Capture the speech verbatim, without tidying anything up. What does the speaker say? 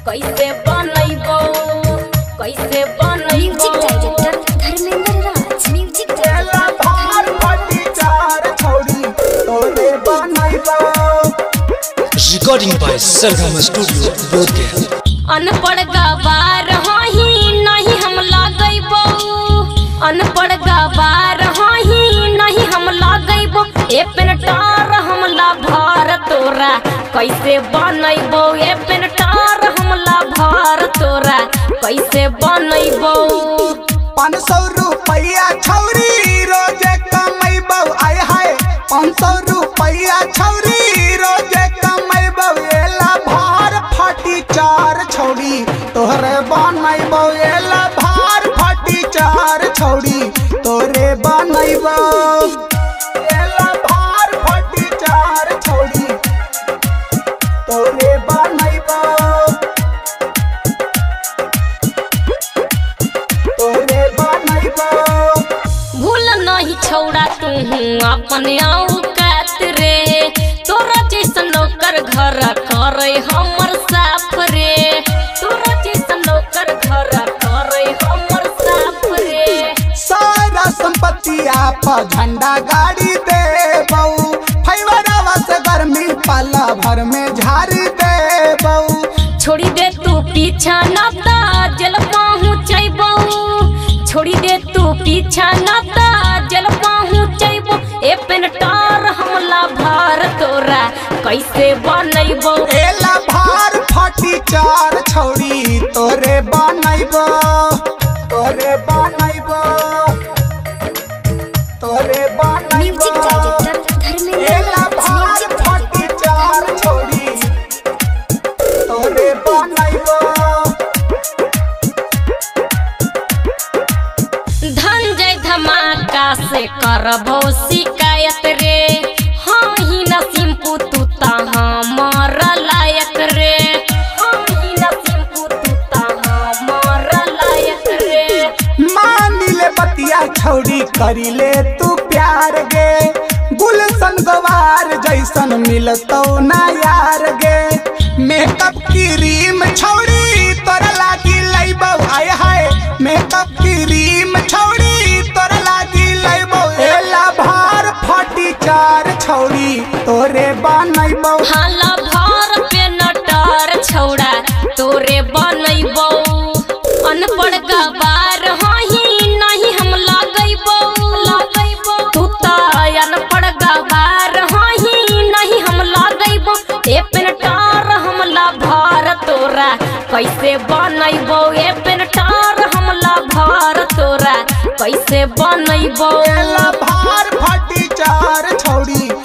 कैसे बनैबो कैसे बनैबो music director Dharmendra Raj music एला भार फटी चार छोड़ी तोरे बनैबो। Recording by Sargam studio Bodhgaya. अनपढ़ गवार हही नहीं हम लगैबो अनपढ़ गवार हही नहीं हम लगैबो ए पेनटार हमला भर तोरा कैसे बनैबो ए पेनटार हमला भर तोरा कैसे बनैबो। पाँच सौ रुपया छौरी रोजे कमैबो आय हाय पाँच सौ रुपया छौरी रोजे कमैबो एला भार फटी चार छौड़ी तोहरे बनैबो एला भार फटी चार छौड़ी तोरे बनैबो एला भार फटी चार छौड़ी तोरे बनैबो तोरे बनैबो। भूल नहीं छौड़ा तू अपने औकात रे तोरा जैसन नौकर घर करे हमर साफ रे तोरा जैसन नौकर घर करे हमर साफ रे। सारा संपत्ति आप झंडा गाड़ी देबौ फैवरवा से गर्मी पाला भर में झाड़ी देबौ। छोड़ी दे तू पीछा ना ता जल पहुँचैबो छोड़ी दे तू पीछा ना ता जल पहुँचैबो ए पेनटार हमला भार तोरा कैसे बनैबो। एला भार फटी चार छौड़ी तोरे बनैबो तोरे बनैबो तोरे म्यूजिक बनैबो। डायरेक्टर धर्मेंद्र एला राज भार म्यूजिक फटी चार छौड़ी तोरे बनैबो। धनजय धमाका से करबो शिकायत रे हाँ ही न सिंपू तू ता हमर लायक रे हाँ ही न सिंपू तू ता हमर लायक रे। मानिले बतिया छौड़ी करिले तू प्यार गे गुलशन गवार जैसन मिलतौ ना यार गे मेकअप क्रीम छौड़ी तोरा लागी लैबौ आय हाय मेकअप क्रीम छौड़ी तोरा लागी लैबौ एला भार फटी चार छौड़ी तोरे बनैबौ। हाला भर पे नटर छौड़ा तोरे बनैबो अनपढ़ गवार हही नहीं हम लगैबो लगैबो तू ता अनपढ़ गवार हही नहीं हम लगैबो ए पेनटार हमला भर तोरा कैसे बनैबो ए पेनटार हमला भर तोरा कैसे बनैबो। एला भार फटी चार छौड़ी